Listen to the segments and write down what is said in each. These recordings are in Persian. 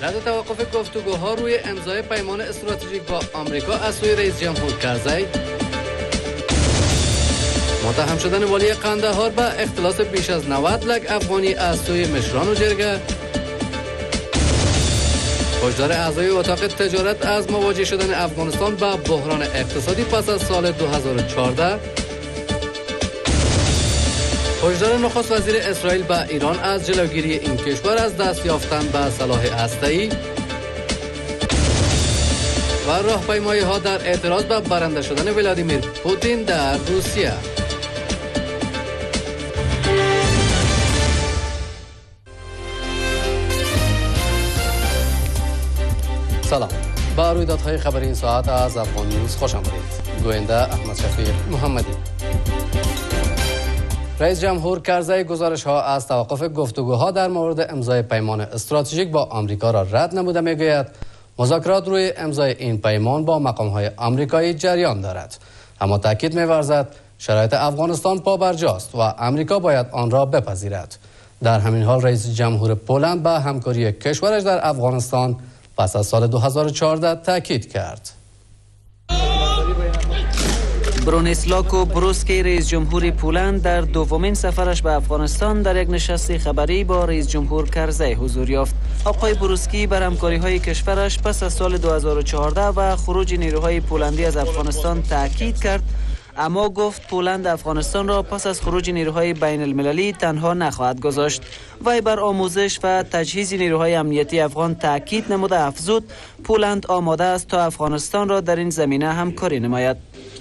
رد توقف گفتگوها روی امضای پیمان استراتژیک با آمریکا از سوی رئیس جمهور کرزی، متهم شدن والی قندهار به اختلاس بیش از 90 لک افغانی از سوی مشران و جرگه، هشدار اعضای اتاق تجارت از مواجه شدن افغانستان با بحران اقتصادی پس از سال 2014، هشدار نخست وزیر اسرائیل به ایران از جلوگیری این کشور از دست یافتن به سلاح هسته‌ای و راهپیمایی‌ها در اعتراض به برنده شدن ولادیمیر پوتین در روسیه. سلام، با رویدادهای خبری این ساعت از افغان نیوز خوش آمدید. گوینده احمد شفیق محمدی. رئیس جمهور کرزی گزارش ها از توقف گفتگوها در مورد امضای پیمان استراتژیک با آمریکا را رد نموده میگوید مذاکرات روی امضای این پیمان با مقام های آمریکایی جریان دارد، اما تاکید می‌ورزد شرایط افغانستان پابرجاست و آمریکا باید آن را بپذیرد. در همین حال رئیس جمهور پولند به همکاری کشورش در افغانستان پس از سال 2014 تاکید کرد. برونیسلاو بروسکی رئیس جمهور پولند در دومین سفرش به افغانستان در یک نشست خبری با رئیس جمهور کرزی حضور یافت. آقای بروسکی بر همکاری‌های کشورش پس از سال 2014 و خروج نیروهای پولندی از افغانستان تاکید کرد، اما گفت پولند افغانستان را پس از خروج نیروهای بین المللی تنها نخواهد گذاشت. وی بر آموزش و تجهیز نیروهای امنیتی افغان تاکید نموده افزود پولند آماده است تا افغانستان را در این زمینه همکاری نماید.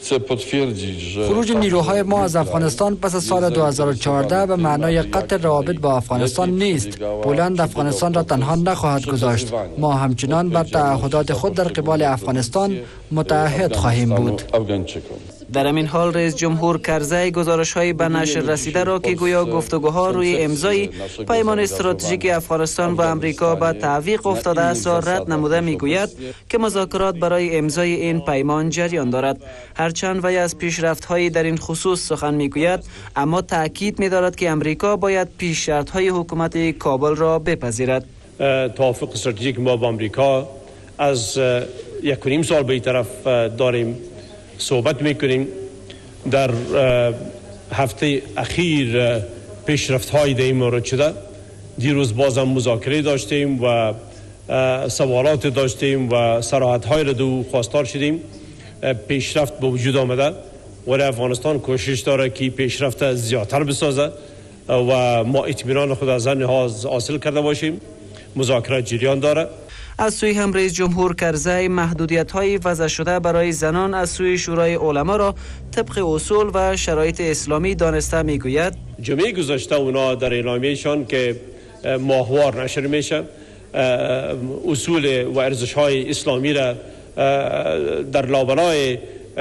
خروج نیروهای ما از افغانستان پس از سال 2014 به معنای قطع روابط با افغانستان نیست. پولند افغانستان را تنها نخواهد گذاشت. ما همچنان بر تعهدات خود در قبال افغانستان متعهد خواهیم بود. در همین حال رئیس جمهور کرزی گزارش‌های به نشر رسیده را که گویا گفتگوها روی امضای پیمان استراتژیک افغانستان با آمریکا به تعویق افتاده است را رد نموده میگوید که مذاکرات برای امضای این پیمان جریان دارد. هرچند وی از پیشرفت‌های در این خصوص سخن میگوید، اما تاکید می‌دارد که آمریکا باید پیش شرط‌های حکومت کابل را بپذیرد. توافق استراتژیک ما با آمریکا از 1.5 سال به این طرف داریم صحبت میکنیم. در هفته اخیر پیشرفت‌های در این مورد شده. دیروز بازم مذاکره داشتیم و سوالات داشتیم و صراحت‌های را دو خواستار شدیم. پیشرفت به وجود آمده و افغانستان کوشش داره که پیشرفت زیادتر بسازه و ما اطمینان خود از آن حاصل کرده باشیم. مذاکرات جریان داره. از سوی هم رئیس جمهور کرزی محدودیت‌های وضع شده برای زنان از سوی شورای علما را طبق اصول و شرایط اسلامی دانسته میگوید. جمعه گذشته اونا در اعلامیه‌شان که ماهوار نشر میشه اصول و ارزش‌های اسلامی را در لابلای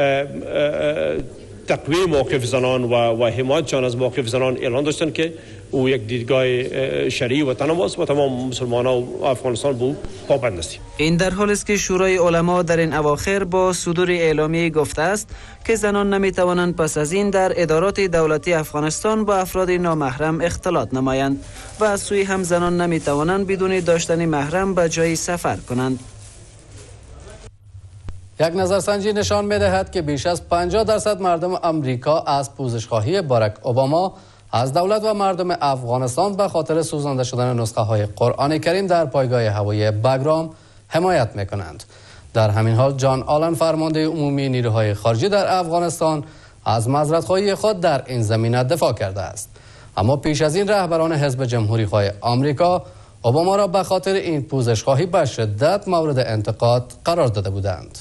تقویه موقف زنان و حمایتشان از موقف زنان اعلان داشتن که او یک دیدگاه شرعی و تنوع و تمام مسلمانان و افغانستان به پابند هستیم. این در حالی است که شورای علما در این اواخر با صدور اعلامیه گفته است که زنان نمیتوانند پس از این در ادارات دولتی افغانستان با افراد نامحرم اختلاط نمایند و از سوی هم زنان نمیتوانند بدون داشتن محرم به جایی سفر کنند. یک نظرسنجی نشان می‌دهد که بیش از 50% مردم آمریکا از پوزش‌خواهی باراک اوباما از دولت و مردم افغانستان به خاطر سوزانده شدن نسخه‌های قرآن کریم در پایگاه هوایی بگرام حمایت می‌کنند. در همین حال جان آلن فرمانده عمومی نیروهای خارجی در افغانستان از معذرت‌خواهی خود در این زمینه دفاع کرده است. اما پیش از این رهبران حزب جمهوری‌خواه آمریکا اوباما را به خاطر این پوزش‌خواهی به شدت مورد انتقاد قرار داده بودند.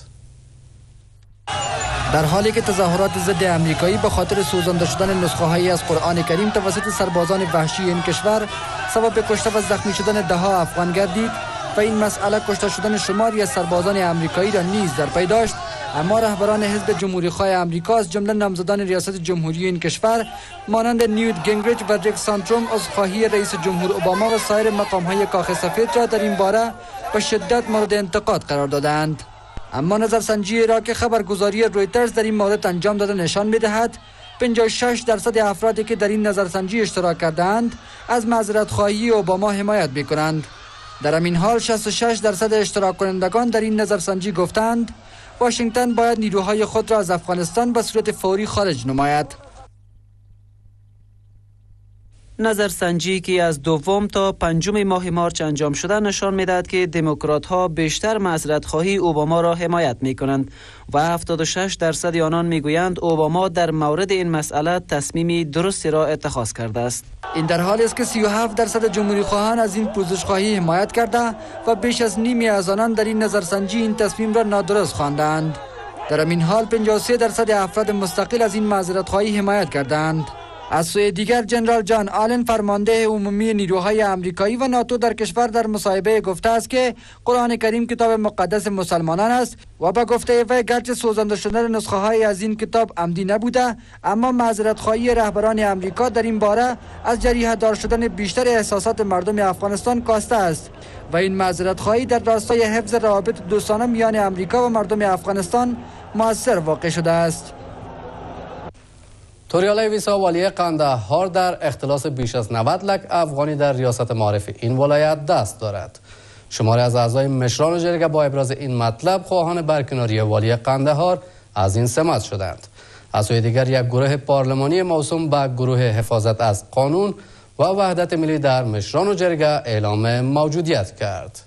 در حالی که تظاهرات ضد امریکایی به خاطر سوزانده شدن نسخه‌هایی از قرآن کریم توسط سربازان وحشی این کشور سبب کشته و زخمی شدن ده‌ها افغان گردید و این مسئله کشته شدن شماری از سربازان امریکایی را نیز در پی داشت، اما رهبران حزب جمهوری‌خواه آمریکا از جمله نامزدان ریاست جمهوری این کشور مانند نیوت گینگریچ و ریک سانتروم عذرخواهی رئیس جمهور اوباما و سایر مقام‌های کاخ سفید را در این باره به شدت مورد انتقاد قرار دادند. اما نظرسنجی را که خبرگزاری رویترز در این مورد انجام داده نشان می‌دهد 56% افرادی که در این نظرسنجی اشتراک کردند از معذرت‌خواهی اوباما حمایت می‌کنند. در همین حال 66% اشتراک کنندگان در این نظرسنجی گفتند واشنگتن باید نیروهای خود را از افغانستان به صورت فوری خارج نماید. نظرسنجی که از 2 تا 5 ماه مارچ انجام شده نشان می‌دهد که دموکرات‌ها بیشتر معذرت‌خواهی اوباما را حمایت می‌کنند و 76% آنان می‌گویند اوباما در مورد این مسئله تصمیمی درستی را اتخاذ کرده است. این در حالی است که 37% جمهوری خواهان از این پوزش‌خواهی حمایت کرده و بیش از نیمی از آنان در این نظرسنجی این تصمیم را نادرست خواندند. در همین حال 53% افراد مستقل از این معذرت‌خواهی حمایت کردند. از سوی دیگر جنرال جان آلن فرمانده عمومی نیروهای آمریکایی و ناتو در کشور در مصاحبه گفته است که قرآن کریم کتاب مقدس مسلمانان است و با گفته وی گرچه سوزانده شدن نسخه های از این کتاب عمدی نبوده، اما معذرت خواهی رهبران آمریکا در این باره از جریحه دار شدن بیشتر احساسات مردم افغانستان کاسته است و این معذرت خواهی در راستای حفظ روابط دوستانه میان آمریکا و مردم افغانستان مؤثر واقع شده است. توریالای ویسا والی قندهار در اختلاس بیش از 90 لک افغانی در ریاست معارف این ولایت دست دارد. شماری از اعضای مشران جرگه با ابراز این مطلب خواهان برکناری والی قندهار از این سمت شدند. از سوی دیگر یک گروه پارلمانی موسوم به گروه حفاظت از قانون و وحدت ملی در مشران جرگه اعلام موجودیت کرد.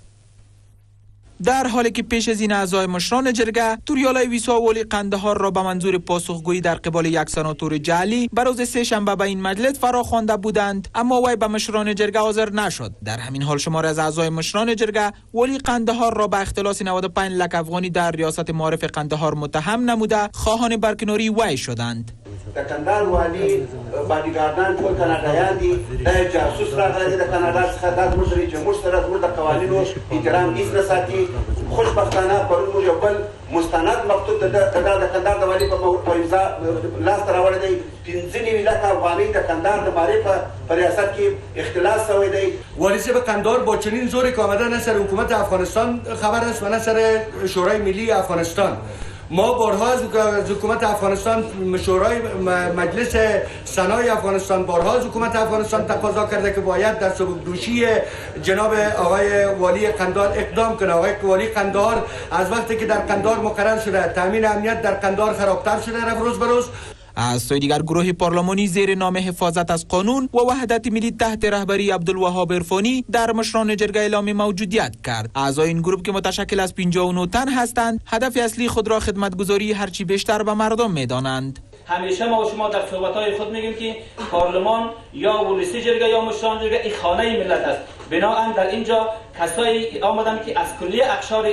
در حالی که پیش از این اعضای مشران جرگه توریالای ویسا والی قندهار را به منظور پاسخگویی در قبال یک سناتور جعلی به روز سه‌شنبه به این مجلس فراخوانده بودند، اما وی به مشران جرگه حاضر نشد. در همین حال شماری از اعضای مشران جرگه والی قندهار را به اختلاس 95 لک افغانی در ریاست معارف قندهار متهم نموده خواهان برکناری وی شدند. د کندهار والي باډیګارډان ټول کاناډایان دي، دا جاسوس راغلی د کاناډا څخه، دا زموږ چې موږ سره زموږ د قوانینو احترام هیڅ نه ساتي. خوشبختانه پرون موږ یو بل مستند مکتوب د کندهار د والي په امضا لاسته راوړی دی. 95 لک افغانۍ د کندهار د مارې په ریاست کې اختلاس شوی دی. والي صاحب قندهار با چنین زوری که آمده نه سر حکومت افغانستان خبر است و نه سر شورای ملی افغانستان. ما بارها از حکومت افغانستان، شورای مجلس سنای افغانستان بارها از حکومت افغانستان تقاضا کرده که باید در سبکدوشی جناب آقای والی قندهار اقدام کنه. آقای والی قندهار از وقتی که در قندهار مقرر شده تامین امنیت در قندهار خرابتر شده رفت روز به روز. از سوی دیگر گروه پارلمانی زیر نام حفاظت از قانون و وحدت ملی تحت رهبری عبدالوهاب عرفانی در مشران جرگه اعلام موجودیت کرد. اعضای این گروه که متشکل از 59 تن هستند، هدف اصلی خود را خدمتگزاری هرچی بیشتر به مردم می‌دانند. همیشه ما و شما در صحبت‌های خود میگیم که پارلمان یا ولسی جرگه یا مشران جرگه این خانه ملت است. بنابراین در اینجا کسایی آمدن که از کلیه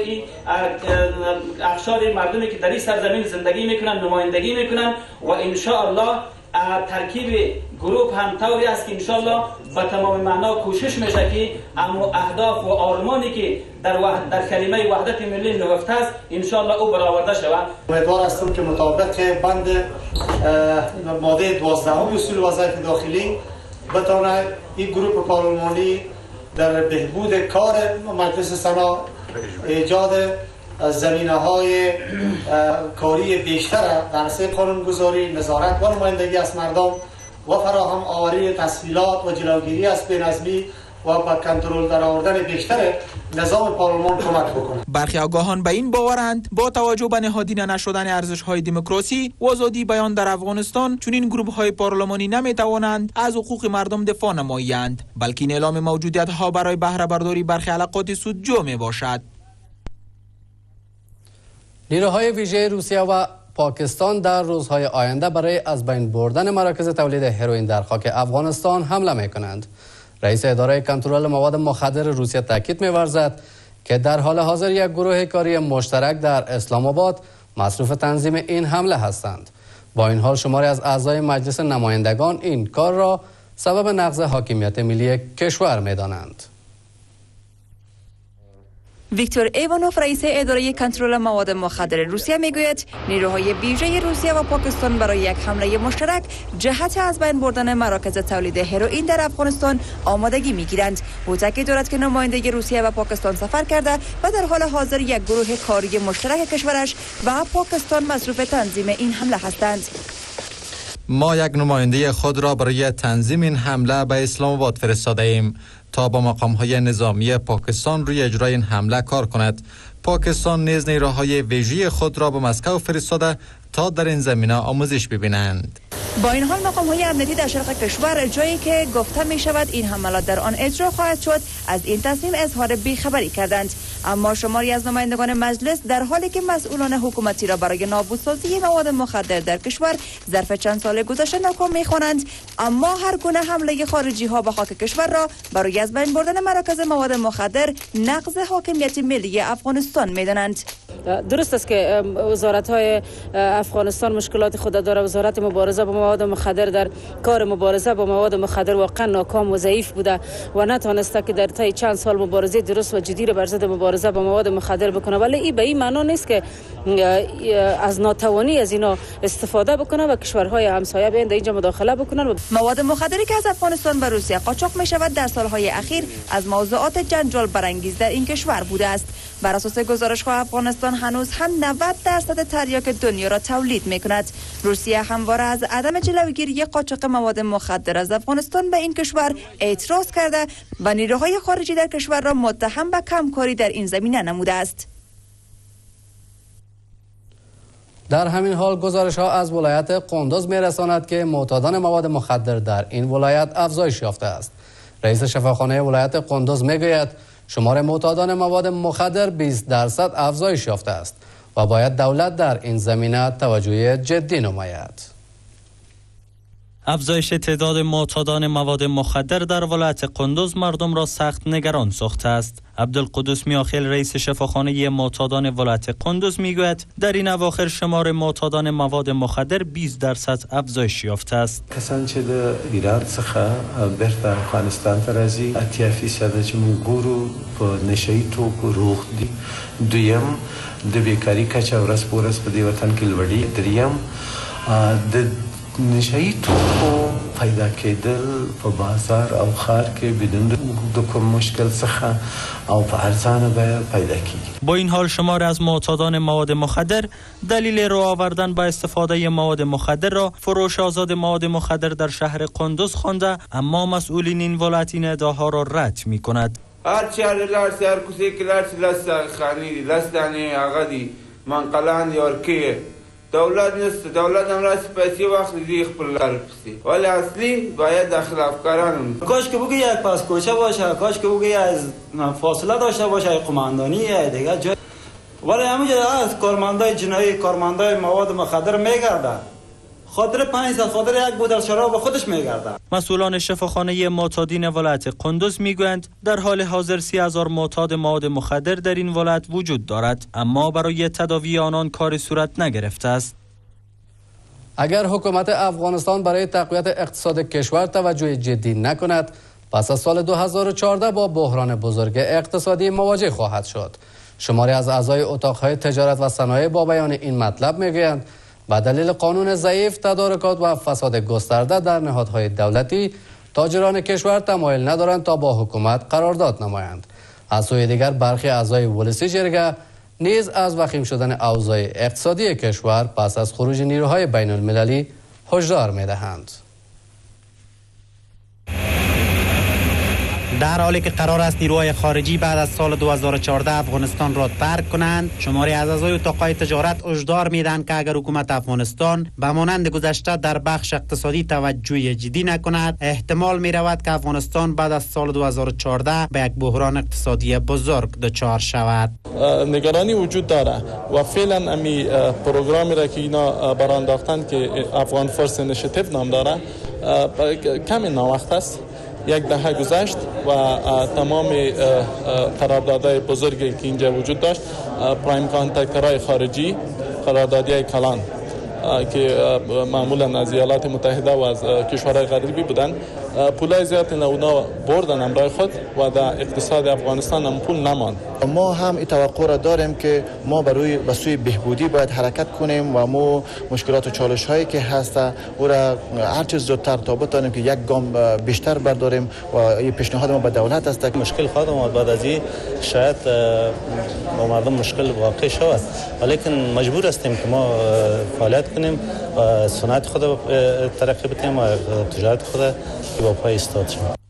اقشار مردمی که در این سرزمین زندگی میکنن نمایندگی میکنن و ان شاء الله ترکیب گروه هم طوری است که ان شاء الله به تمام معنا کوشش میشه که اما اهداف و آرمانی که در کلمه وحدت ملی نهفته است ان شاء الله او برآورده شود. امیدوار هستم که مطابق بند ماده 12 اصول وظایف داخلی بتونه این گروه پارلمانی در بهبود کار مجلس سنا ایجاد زمینه‌های کاری بیشتر در عرصه قانونگذاری، نظارت و نمایندگی از مردم و فراهم آوری تسهیلات و جلوگیری از بی‌نظمی و با کنترل در آوردن بیشتر نظام پارلمان کمک بکنه. برخی آگاهان به این باورند با توجه به نهادینه نشدن ارزش‌های دموکراسی و آزادی بیان در افغانستان چنین گروه‌های پارلمانی نمی‌توانند از حقوق مردم دفاع نمایند، بلکه این اعلام موجودیت‌ها برای بهره برداری برخی علاقات سودجو میباشد. نیروهای ویژه روسیه و پاکستان در روزهای آینده برای از بین بردن مراکز تولید هروئین در خاک افغانستان حمله می‌کنند. رئیس اداره کنترل مواد مخدر روسیه تاکید می‌ورزد که در حال حاضر یک گروه کاری مشترک در اسلام آباد مصروف تنظیم این حمله هستند. با این حال شماری از اعضای مجلس نمایندگان این کار را سبب نقض حاکمیت ملی کشور می‌دانند. ویکتور ایوانوف رئیس اداره کنترل مواد مخدر روسیه میگوید نیروهای ویژه روسیه و پاکستان برای یک حمله مشترک جهت از بین بردن مراکز تولید هروئین در افغانستان آمادگی میگیرند. او تاکید دارد که نماینده روسیه و پاکستان سفر کرده و در حال حاضر یک گروه کاری مشترک کشورش و پاکستان مصروف تنظیم این حمله هستند. ما یک نماینده خود را برای تنظیم این حمله به اسلام آباد فرستاده ایم تا با مقام‌های نظامی پاکستان روی اجرای این حمله کار کند. پاکستان نیز نیروهای ویژه خود را به مسکو فرستاده تا در این زمینه آموزش ببینند. با این حال مقام‌های امنیتی در شرق کشور جایی که گفته می شود این حملات در آن اجرا خواهد شد از این تصمیم اظهار بیخبری کردند. اما شماری از نمایندگان مجلس در حالی که مسئولان حکومتی را برای نابودسازی مواد مخدر در کشور ظرف چند سال گذشته ناکام می‌خوانند، اما هر گونه حمله خارجی ها به خاک کشور را برای از بین بردن مراکز مواد مخدر نقض حاکمیت ملی افغانستان می‌دانند. درست است که وزارت‌های افغانستان مشکلات خود داره. وزارت مبارزه با مواد مخدر در کار مبارزه با مواد مخدر واقعا ناکام و ضعیف بوده و نتوانسته که در طی چند سال مبارزه درست و جدی را بر ضد مبارزه با مواد مخدر بکنه. ولی این به این معنا نیست که از ناتوانی از اینا استفاده بکنه و کشورهای همسایه بیان در اینجا مداخله بکنن. مواد مخدری که از افغانستان به روسیه قاچاق می شود در سالهای اخیر از موضوعات جنجال برانگیز در این کشور بوده است. بر اساس گزارش‌ها افغانستان هنوز هم 90% تریاک دنیا را تولید می‌کند. روسیه همواره از عدم جلوگیری قاچاق مواد مخدر از افغانستان به این کشور اعتراض کرده و نیروهای خارجی در کشور را متهم به کمکاری در این زمینه نموده است. در همین حال گزارش‌ها از ولایت قندوز می‌رساند که معتادان مواد مخدر در این ولایت افزایش یافته است. رئیس شفاخانه ولایت قندوز می‌گوید شمار معتادان مواد مخدر 20% افزایش یافته است و باید دولت در این زمینه توجه جدی نماید. افزایش تعداد معتادان مواد مخدر در ولایت قندوز مردم را سخت نگران ساخته است. عبدالقدوس میاخیل رئیس شفاخانه معتادان ولایت قندوز میگوید در این اواخر شمار معتادان مواد مخدر 20% افزایش یافته است. کسان چې د ایران څخه بیرته افغانستان ته راځي 80% چې موږ ګورو په نشهیي توکو روغ دي. دویم د بیکاري کچه ورځ په ورځ په دې وطن کې لوړېږي. دریم د نشهیي توکو پیدا کېدل په بازار او ښار کې بدون د کوم مشکل څخه او په ارزانه بیه پیدا کیږي. با این حال شمار از معتادان مواد مخدر دلیل رو آوردن با استفاده مواد مخدر را فروش آزاد مواد مخدر در شهر قندوز خوانده، اما مسئولین این ولایت این ادعاها را رد می‌کند. هر چهار لارسی هر کسی که لارسی لست خانی دی لست دانی آقا دی منقلان دی ورکیه دولت نیست. دولت هم راست پیسی وقت دی خپل لار پسی ولی اصلی باید داخل افکاران کاش که بگه یک پاس کوچه باشه، کاش که بگه از فاصله داشته باشه، قماندانی دیگه جای ولی همینجا از کارمندای جنایی کارمندای مواد مخدر میگرده خاطر 5 سال خاطر یک بوتل شراب خودش میگرده. مسئولان شفاخانه معتادین ولایت قندوز میگویند در حال حاضر 30,000 معتاد مواد مخدر در این ولایت وجود دارد، اما برای تداوی آنان کار صورت نگرفته است. اگر حکومت افغانستان برای تقویت اقتصاد کشور توجه جدی نکند، پس از سال 2014 با بحران بزرگ اقتصادی مواجه خواهد شد. شماری از اعضای اتاقهای تجارت و صنایع با بیان این مطلب میگویند به دلیل قانون ضعیف، تدارکات و فساد گسترده در نهادهای دولتی، تاجران کشور تمایل ندارند تا با حکومت قرارداد نمایند. از سوی دیگر برخی اعضای ولسی جرگه نیز از وخیم شدن اوضاع اقتصادی کشور پس از خروج نیروهای بین المللی هشدار می‌دهند. در حالی که قرار است نیروهای خارجی بعد از سال 2014 افغانستان را ترک کنند، شماری از اعضای اتاقهای تجارت هشدار میدن که اگر حکومت افغانستان به مانند گذشته در بخش اقتصادی توجه جدی نکند، احتمال می رود که افغانستان بعد از سال 2014 به یک بحران اقتصادی بزرگ دچار شود. نگرانی وجود داره و فعلا امی پروگرامی را که اینا برانداختند که افغان فورس اینیشیتیو نام داره کمی ناوقت است. یک دهه گذشت و تمام قراردادهای بزرگی که اینجا وجود داشت، پرایم کانترکترهای خارجی، قراردادهای کلان که معمولا از ایالات متحده و از کشورهای غربی بودند، پولای زیادی اونا بردن همراه خود و در اقتصاد افغانستان هم پول نماند. ما هم این توقع را داریم که ما به سوی بهبودی باید حرکت کنیم و ما مشکلات و چالش هایی که هست او را هر چیز زودتر تا بتانیم که یک گام بیشتر برداریم و این پیشنهاد ما به دولت است که مشکل خودم بعد از این شاید با مردم مشکل واقع شود، ولیکن مجبور هستیم که ما فعالیت کنیم و صنعت خود ترقی بدیم و تجارت خود با پای ایستاد شد.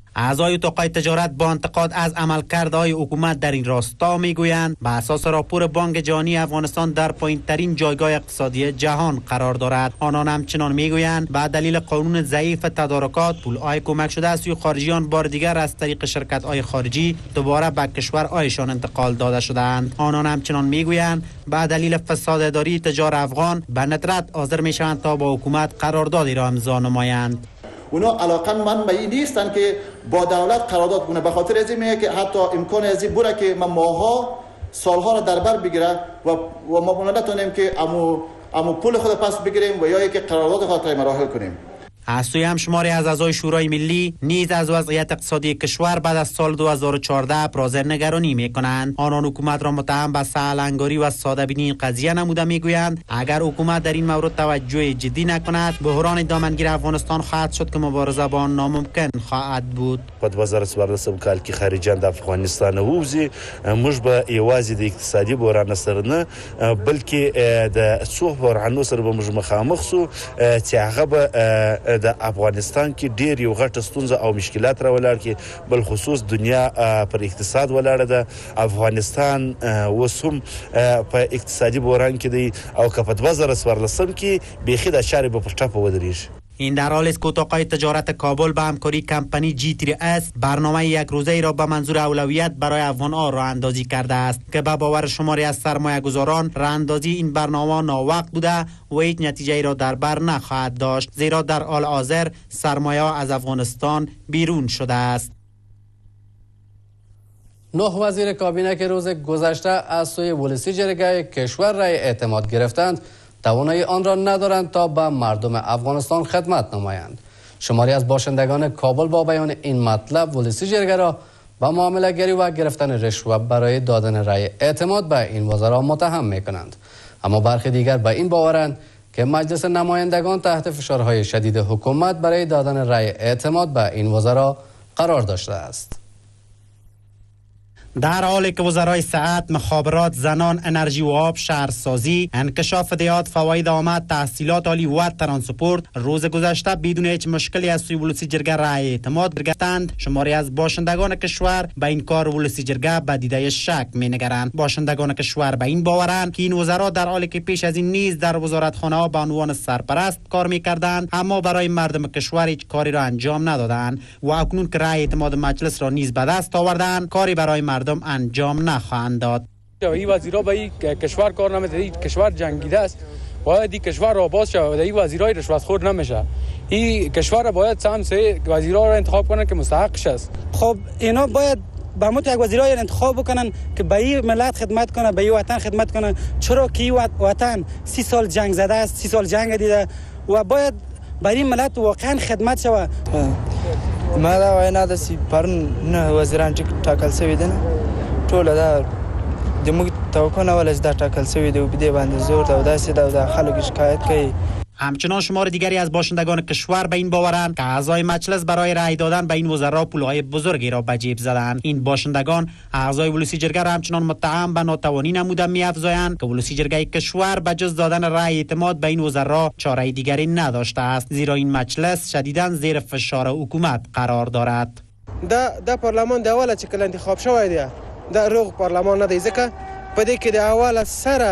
اعضای اتاقای تجارت با انتقاد از عملکردهای حکومت در این راستا میگویند به اساس راپور بانک جهانی افغانستان در پایین‌ترین جایگاه اقتصادی جهان قرار دارد. آنان همچنان میگویند به دلیل قانون ضعیف تدارکات پول‌های کمک شده از سوی خارجیان بار دیگر از طریق شرکت‌های خارجی دوباره به کشورهایشان انتقال داده شدند. آنان همچنان میگویند به دلیل فساد اداری تجار افغان به ندرت حاضر میشوند تا با حکومت قراردادی را امضا نمایند. اونا علاقمند به این نیستن که با دولت قرارداد کنه، به خاطر از اینه که حتی امکان از این بوده که ماها سالها را در بر بگیره و ما نتونیم که امو پول خود پس بگیریم و یا که قرارداد خاطر مراحل کنیم. از سوی هم شماری از اعضای شورای ملی نیز از وضعیت اقتصادی کشور بعد از سال 2014 ابراز نگرانی میکنند. آنان حکومت را متهم به سهل‌انگاری و ساده‌بینی این قضیه نموده میگویند اگر حکومت در این مورد توجه جدی نکند بحران دامنگیر افغانستان خواهد شد که مبارزه با آن ناممکن خواهد بود. په 2014 کال کې خارجان د افغانستان ووزي موږ به یوازې د اقتصادي بحران سره نه بلکې د څو بحرانونو سره به موږ مخامخ سو چې هغه به د افغانستان کې ډېر یو غټه ستونزه او مشکلات راولاړ کې بل خصوص دنیا پر اقتصاد ولاړه ده. افغانستان اوس هم په اقتصادي بحران کې دی او که په 2014 کې بیخي د چارې به پر ټاپه ودرېږي. این در حالی است که اتاقای تجارت کابل به همکاری کمپانی G3S برنامه یک روزه را به منظور اولویت برای افغان‌ها راه اندازی کرده است که به باور شماری از سرمایه گذاران راه اندازی این برنامه ناوقت بوده و هیچ نتیجه را در بر نخواهد داشت، زیرا در حال حاضر سرمایه از افغانستان بیرون شده است. 9 وزیر کابینه که روز گذشته از سوی ولسی جرگه کشور رای اعتماد گرفتند توانایی آن را ندارند تا به مردم افغانستان خدمت نمایند. شماری از باشندگان کابل با بیان این مطلب ولسی جرگه را به معامله گری و گرفتن رشوه برای دادن رای اعتماد به این وزرا متهم می کنند. اما برخی دیگر به این باورند که مجلس نمایندگان تحت فشارهای شدید حکومت برای دادن رای اعتماد به این وزرا قرار داشته است. در حالی که وزرای صحت، مخابرات، زنان، انرژی و آب، شهرسازی، انکشاف دیات، فواید آمد، تحصیلات عالی و ترانسپورت روز گذشته بدون هیچ مشکلی از سوی ولسی جرگه رای اعتماد گرفتند، شماری از باشندگان کشور به این کار ولسی جرگه به دیده شک می‌نگرند. باشندگان کشور به این باورند که این وزرا در حالی که پیش از این نیز در وزارتخانه ها به عنوان سرپرست کار می‌کردند اما برای مردم کشور هیچ کاری را انجام ندادند و اکنون که رای اعتماد مجلس را نیز به دست آوردند کاری برای مردم انجام نخواهند داد. این وزیرا به این کشور کار نمیده، این کشور جنگیده است، باید این کشور را باز شود و این وزیرای رشوتخور نمیشه. این کشور باید سهم سه وزیرا را انتخاب کنن که مستحقش است. خب اینا باید به مت یک وزیرای انتخاب بکنن که به این ملت خدمت کنه، به این وطن خدمت کنه، چرا که این وطن 30 سال جنگ زده است، 30 سال جنگ دیده و باید برای این ملت واقعا خدمت شود. ما دا وینا د پرون نه وزیران ټاکل شوي دي، ټوله دا د موږ توقع نه ولا چې دا ټاکل شوي دي و بدې باندې زور ده او داسې ده او دا خلک شکایت کوي. همچنان شمار دیگری از باشندگان کشور به این باورند که اعضای مجلس برای رأی دادن به این وزرا پولهای بزرگی را به جیب زدند. این باشندگان اعضای ولسی جرگه را همچنان متهم به ناتوانی نموده می‌افزایند که ولسی جرگه کشور به جز دادن رأی اعتماد به این وزرا چاره دیگری نداشته است، زیرا این مجلس شدیداً زیر فشار حکومت قرار دارد. دا پارلمان د اوله چې کله انتخاب شوی دی دا روغ پارلمان نه دی، ځکه په دې کې د اوله سره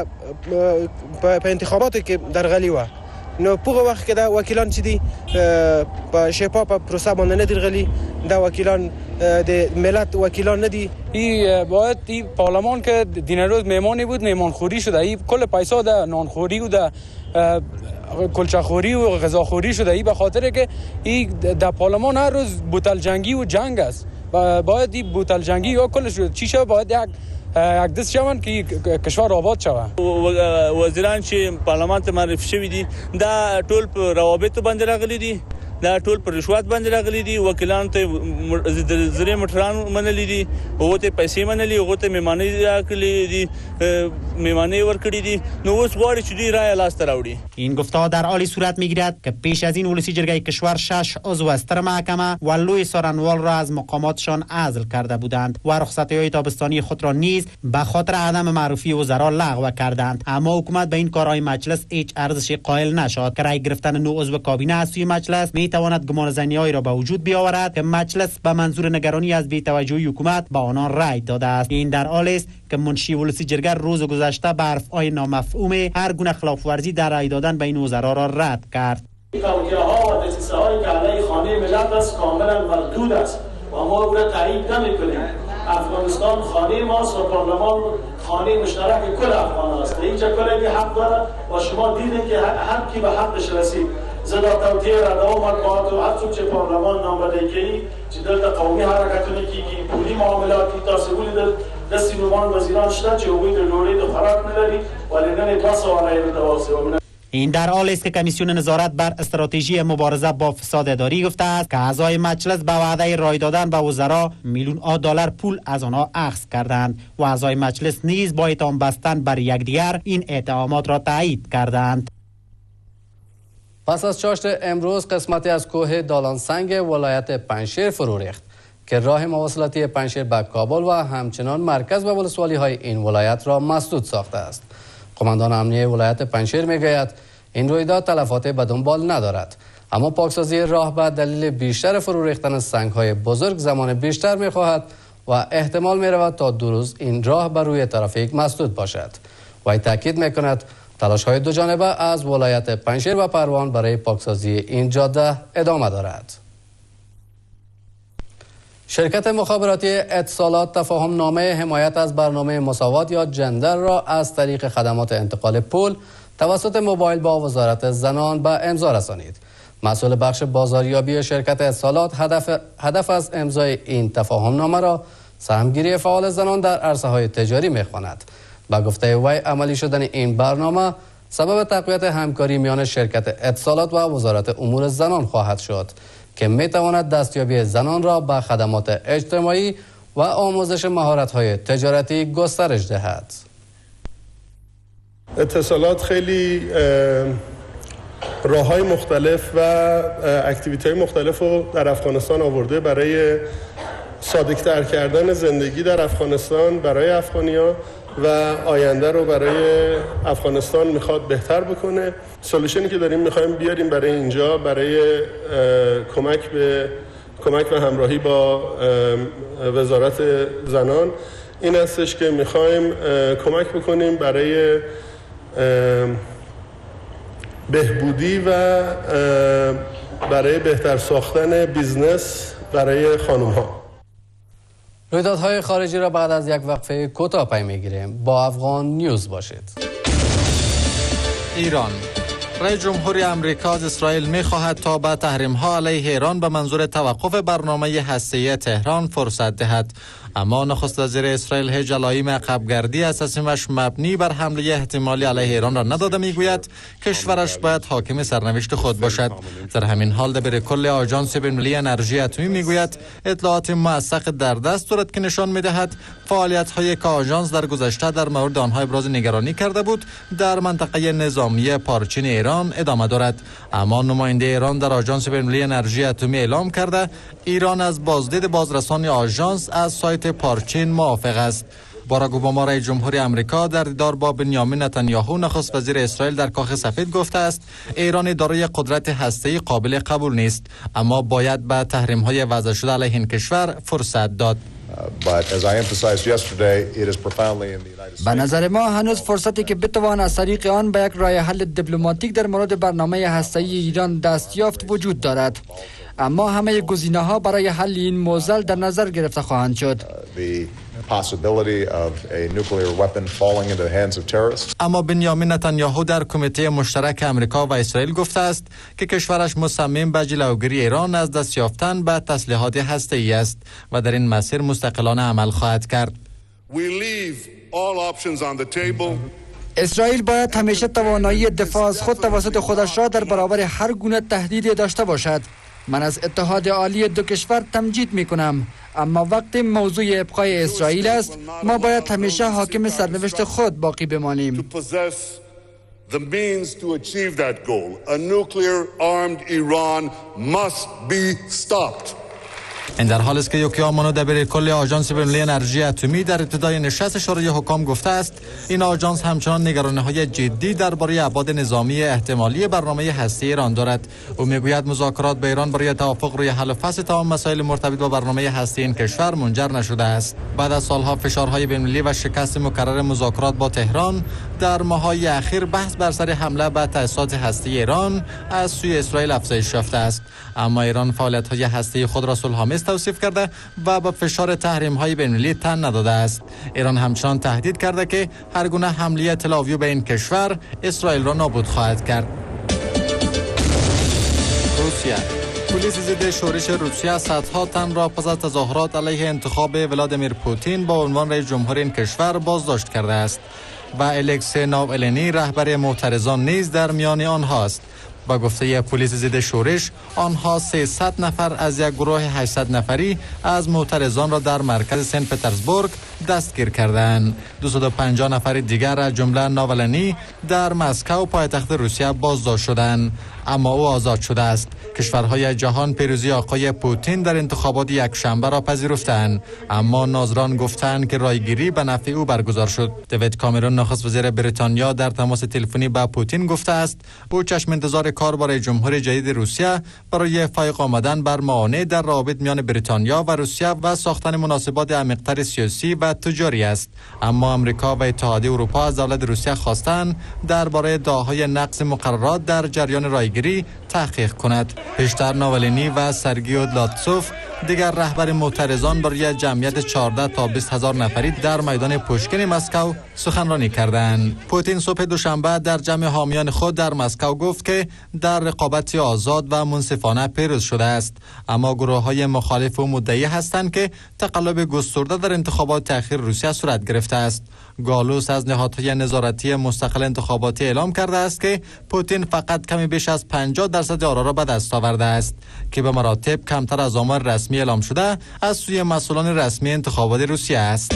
په انتخاباتو کې درغلي و. نو په وخت کې دا وکیلان چې دي په شفافه پروسه باندې نه درغلي، دا وکیلان د ملت وکیلان نه دي. این باید این پارلمان که دینروز مهمانی بود مهمانخوری شده، این کل پیسا ده نانخوری و ده کلچه‌خوری و غذاخوری شده. این به خاطر که این در پارلمان هر روز بوتل جنگی و جنگ است و باید این بوتل جنگی یا کلش چی شود، باید یک دست شوند که کشور آباد شود. وزیران چې پارلمان ته معرفي شوي دي دا ټول په روابطو باندې راغلي دي، دا ټول پر رشوت باندې راغلي دي، وکیلان ته زری مټران منلي دي، هغه ته پیسې منلي، هغه ته میماني راکړي دي، میمانه ورکړي دي، نو اوس غواړي چې دوی رای لاس ته راوړي. این گفته‌ها در حالی صورت میگیرد که پیش از این ولسی جرگه کشور 6 عضو استر محکمه و لوی سارنوال را از مقاماتشان عزل کرده بودند و رخصتی‌های تابستانی خود را نیز به خاطر عدم معرفی وزرا لغو کردند. اما حکومت به این کارهای مجلس هیچ ارزشی قائل نشد که رای گرفتن 9 عضو کابینه از سوی مجلس میتواند گمانه‌زنی‌هایی را به وجود بیاورد که مجلس به منظور نگرانی از بی‌توجهی حکومت به آنان رای داده است. این در حالی است که منشی ولسی جرگه روز گذشته به حرف‌های نامفهوم هر گونه خلاف‌ورزی در رای دادن بین وزرا را رد کرد. توجیه‌ها و دسیسه‌هایی که علیه خانه ملت است کاملا مردود است و ما او را تایید نمی‌کنیم. افغانستان خانه ماست و پارلمان خانه مشترک کل افغان است. اینجا کلی حق داره و شما دیدین که هر کی به حقش رسید. زدا توطیه رده و مطبوعات و هر چه پارلمان نامبردگی چې دلته قومي حرکتونه کیږي، پولی معاملات دي، تاسو ولیدل د سیموان وزیران شته چې هغوی د ډوډۍ د خوراک نه لري ولې نن 2 سوال یې متواصل. این در حالی است که کمیسیون نظارت بر استراتژی مبارزه با فساد اداری گفته است که اعضای مجلس به وعده رای دادن به وزرا میلیون‌ها دلار پول از آنها اخذ کردند و اعضای مجلس نیز با اتهام بستن بر یکدیگر این اتهامات را تایید کردند. پس از چاشت امروز قسمتی از کوه دالانسنگ ولایت پنجشیر فرو ریخت که راه مواصلاتی پنجشیر به کابل و همچنان مرکز و ولسوالی‌های این ولایت را مسدود ساخته است. قماندان امنیه ولایت پنجشیر میگوید این رویداد تلفات به دنبال ندارد، اما پاکسازی راه به دلیل بیشتر فرو ریختن سنگ‌های بزرگ زمان بیشتر می‌خواهد و احتمال می‌رود تا 2 روز این راه بر روی ترافیک مسدود باشد. و تاکید می‌کند تلاش‌های دو جانبه از ولایت پنجشیر و پروان برای پاکسازی این جاده ادامه دارد. شرکت مخابراتی اتصالات تفاهم نامه حمایت از برنامه مساوات یا جندر را از طریق خدمات انتقال پول توسط موبایل با وزارت زنان به امضا رسانید. مسئول بخش بازاریابی شرکت اتصالات هدف از امضای این تفاهم نامه را سهمگیری فعال زنان در عرصه‌های تجاری می‌خواند. با گفته وی عملی شدن این برنامه سبب تقویت همکاری میان شرکت اتصالات و وزارت امور زنان خواهد شد که میتواند دستیابی زنان را به خدمات اجتماعی و آموزش مهارت‌های تجارتی گسترش دهد. اتصالات خیلی راه‌های مختلف و اکتیویتی‌های مختلف رو در افغانستان آورده برای ساده‌تر کردن زندگی در افغانستان برای افغانی‌ها و آینده رو برای افغانستان میخواد بهتر بکنه. سولوشنی که داریم میخوایم بیاریم برای اینجا برای کمک و همراهی با وزارت زنان این هستش که میخوایم کمک بکنیم برای بهبودی و برای بهتر ساختن بیزنس برای خانم ها. رویدادهای خارجی را بعد از یک وقفه کوتاه پی میگیریم. با افغان نیوز باشید. ایران رئیس جمهوری آمریکا از اسرائیل می‌خواهد تا به تحریم‌ها علیه ایران به منظور توقف برنامه هسته‌ای تهران فرصت دهد، اما نخست وزیر اسرائیل هیچ علائم عقب‌گردی از تصمیمش مبنی بر حمله احتمالی علیه ایران را نداده. میگوید کشورش باید حاکم سرنوشت خود باشد. در همین حال دبیر کل آژانس بین‌المللی انرژی اتمی میگوید اطلاعات موثق در دست دارد که نشان می‌دهد فعالیت‌هایی که آژانس در گذشته در مورد آنها ابراز نگرانی کرده بود در منطقه نظامی پارچین ایران ادامه دارد. اما نماینده ایران در آژانس بین‌المللی انرژی اتمی اعلام کرده ایران از بازدید بازرسانی آژانس از سایت پارچین موافق است. باراک اوباما رئیس جمهوری آمریکا در دیدار با بنیامین نتانیاهو نخست وزیر اسرائیل در کاخ سفید گفته است ایران دارای قدرت هسته‌ای قابل قبول نیست، اما باید به تحریم‌های وضع شده علیه این کشور فرصت داد. به نظر ما هنوز فرصتی که بتوان از طریق آن به یک راه حل دیپلماتیک در مورد برنامه هسته‌ای ایران دست یافت وجود دارد، اما همه گزینه‌ها برای حل این معضل در نظر گرفته خواهند شد. اما بنیامین نتانیاهو در کمیته مشترک آمریکا و اسرائیل گفته است که کشورش مصمم به جلوگیری ایران از دست یافتن به تسلیحات هسته‌ای است و در این مسیر مستقلانه عمل خواهد کرد. اسرائیل باید همیشه توانایی دفاع از خود توسط خودش را در برابر هر گونه تهدیدی داشته باشد. من از اتحاد عالی دو کشور تمجید می کنم، اما وقتی موضوع ابقای اسرائیل است ما باید همیشه حاکم سرنوشت خود باقی بمانیم. The means to achieve that goal, a nuclear-armed Iran, must be stopped. این در حالی است که یوکی آمونو دبیر کل آژانس بین‌المللی انرژی اتمی در ابتدای نشست شورای حکام گفته است این آژانس همچنان نگرانی‌های جدی درباره ابعاد نظامی احتمالی برنامه هسته ایران دارد. او میگوید مذاکرات با ایران برای توافق روی حل و فصل تمام مسائل مرتبط با برنامه هسته این کشور منجر نشده است. بعد از سالها فشارهای بین‌المللی و شکست مکرر مذاکرات با تهران، در ماه‌های اخیر بحث بر سر حمله به تأسیسات هسته ایران از سوی اسرائیل افزایش یافته است. اما ایران فعالیت‌های هسته خود را صلح‌آمیز توصیف کرده و با فشار تحریم‌های بین‌المللی تن نداده است. ایران همچنان تهدید کرده که هر گونه حمله تل‌آویو به این کشور اسرائیل را نابود خواهد کرد. روسیه پلیس ضد شورش روسیه صدها تن را پس از تظاهرات علیه انتخاب ولادیمیر پوتین با عنوان رئیس جمهور این کشور بازداشت کرده است و الکسی ناوالنی رهبر معترضان نیز در میان آنهاست. با گفته پلیس ضد شورش آنها 300 نفر از یک گروه 800 نفری از معترضان را در مرکز سن پترزبورگ دستگیر کردند. 250 نفر دیگر از جمله ناوالنی در مسکو پایتخت روسیه بازداشت شدند، اما او آزاد شده است. کشورهای جهان پیروزی آقای پوتین در انتخابات یک شنبه را پذیرفتند، اما ناظران گفتند که رایگیری به نفع او برگزار شد. دیوید کامرون نخست وزیر بریتانیا در تماس تلفنی با پوتین گفته است او چشم انتظار کار برای جمهوری جدید روسیه برای فایق آمدن بر موانع در روابط میان بریتانیا و روسیه و ساختن مناسبات عمیق‌تر سیاسی و تجاری است. اما آمریکا و اتحادیه اروپا از دولت روسیه خواستند درباره ادعاهای نقض مقررات در جریان رایگیری تحقیق کند. پیشتر ناوالنی و سرگیو دلاتسوف دیگر رهبر معترضان برای جمعیت 14 تا 20 هزار نفری در میدان پوشکین مسکو سخنرانی کردند. پوتین صبح دوشنبه در جمع حامیان خود در مسکو گفت که در رقابت آزاد و منصفانه پیروز شده است، اما گروه‌های مخالف او مدعی هستند که تقلب گسترده در انتخابات تأخیر روسیه صورت گرفته است. گالوس از نهادهای نظارتی مستقل انتخاباتی اعلام کرده است که پوتین فقط کمی بیش از 50% آرا را به دست آورده است که به مراتب کمتر از آمار رسمی اعلام شده از سوی مسئولان رسمی انتخابات روسیه است.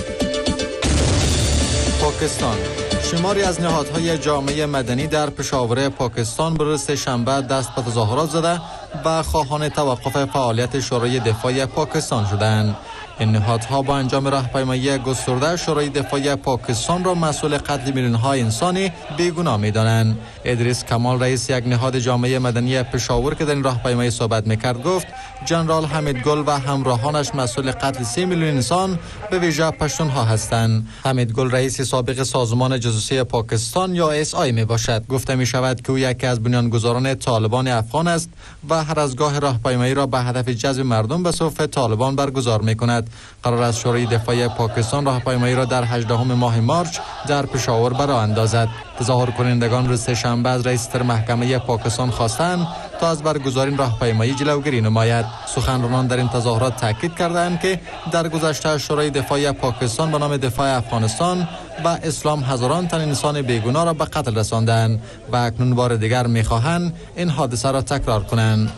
پاکستان شماری از نهادهای جامعه مدنی در پشاور پاکستان روز سه‌شنبه دست به تظاهرات زده و خواهان توقف فعالیت شورای دفاع پاکستان شدند. این نهادها با انجام راهپیمایی گسترده شورای دفاع پاکستان را مسئول قتل میلیون‌ها انسانی بیگناه می‌دانند. ادریس کمال رئیس یک نهاد جامعه مدنی پشاور که در این راهپیمایی صحبت می‌کرد گفت جنرال حمید گل و همراهانش مسئول قتل 3 میلیون انسان به ویژه پشتون‌ها هستند. حمید گل رئیس سابق سازمان جاسوسی پاکستان یا SI میباشد. گفته می‌شود که او یکی از بنیانگذاران طالبان افغان است و هر از گاه راهپیمایی را به هدف جذب مردم به صف طالبان برگزار می‌کند. قرار است شورای دفاع پاکستان راهپیمایی را در 18 ماه مارچ در پشاور برآ اندازد. تظاهر کنندگان روز سه‌شنبه از رئیس محکمه پاکستان خواستند تا از برگزاری این راهپیمایی جلوگیری نماید. سخنرانان در این تظاهرات تاکید کردند که در گذشته شورای دفاع پاکستان به نام دفاع افغانستان و اسلام هزاران تن انسان بیگناه را به قتل رساندند و اکنون بار دیگر می‌خواهند این حادثه را تکرار کنند.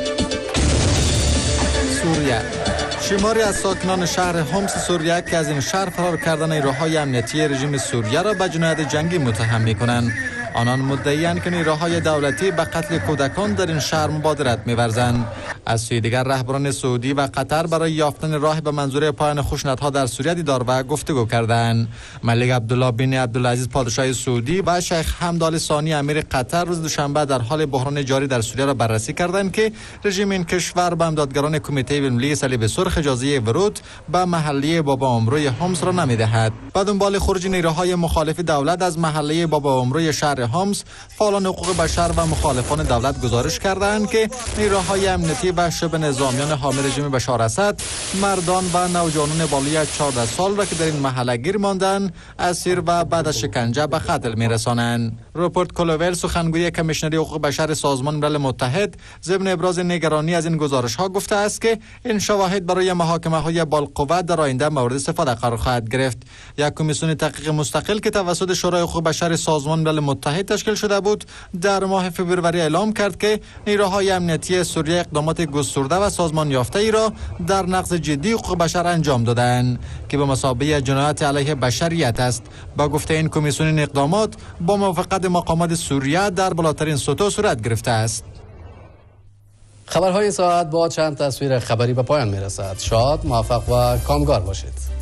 سوریه شماری از ساکنان شهر حمص سوریه که از این شهر فرار کردن نیروهای امنیتی رژیم سوریه را به جنایت جنگی متهم می‌کنند. آنان مدعی‌اند که نیروهای دولتی به قتل کودکان در این شهر مبادرت می‌ورزند. از سوی دیگر رهبران سعودی و قطر برای یافتن راه به منظور پایان خشونت‌ها در سوریه دیدار و گفتگو کردند. ملک عبدالله بن عبدالعزیز پادشاه سعودی و شیخ حمد آل ثانی امیر قطر روز دوشنبه در حال بحران جاری در سوریه را بررسی کردند که رژیم این کشور به امدادگران کمیته بین‌المللی صلیب سرخ اجازه ورود به محله بابا عمرو حمص را نمی‌دهد. با دنبال خروج نیروهای مخالف دولت از محله بابا عمرو شهر حمص، فعالان حقوق بشر و مخالفان دولت گزارش کردند که نیروهای امنیتی و شبه نظامیان حامی رژیم بشار اسد مردان و نوجوانان بالای 14 سال را که در این محله گیر ماندند اسیر و بعد از شکنجه به قتل می‌رسانند. روپرت کلوول سخنگوی کمیشنری حقوق بشر سازمان ملل متحد ضمن ابراز نگرانی از این گزارش‌ها گفته است که این شواهد برای محاکمه‌های بالقوت در آینده مورد استفاده قرار خواهد گرفت. یک کمیسیون تحقیق مستقل که توسط شورای حقوق بشر سازمان ملل متحد تشکیل شده بود در ماه فوریه اعلام کرد که نیروهای امنیتی سوریه اقدامات گسترده و سازمان یافته ای را در نقض جدی حقوق بشر انجام دادند که به مثابه جنایت علیه بشریت است. با گفته این کمیسیون این اقدامات با موافقت مقامات سوریه در بالاترین سطوح صورت گرفته است. خبرهای ساعت با چند تصویر خبری به پایان میرسد. شاد، موفق و کامگار باشید.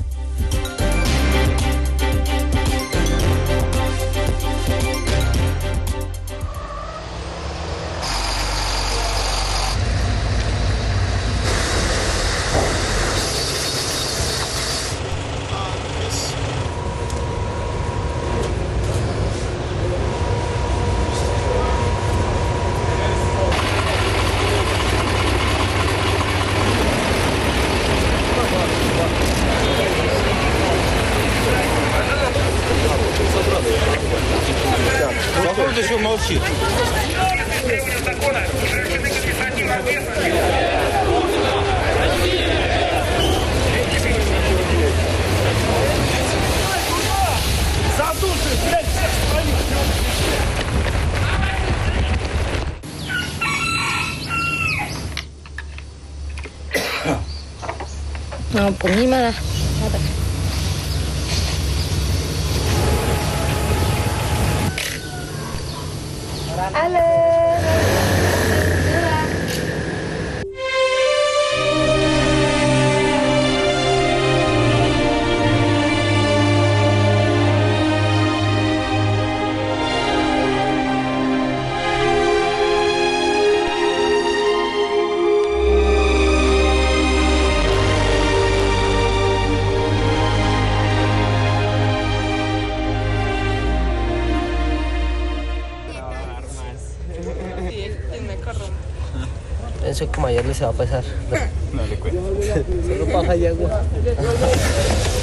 No, pues ni nada. Eso como ayer les va a pasar. No le cuento. Solo paja y agua.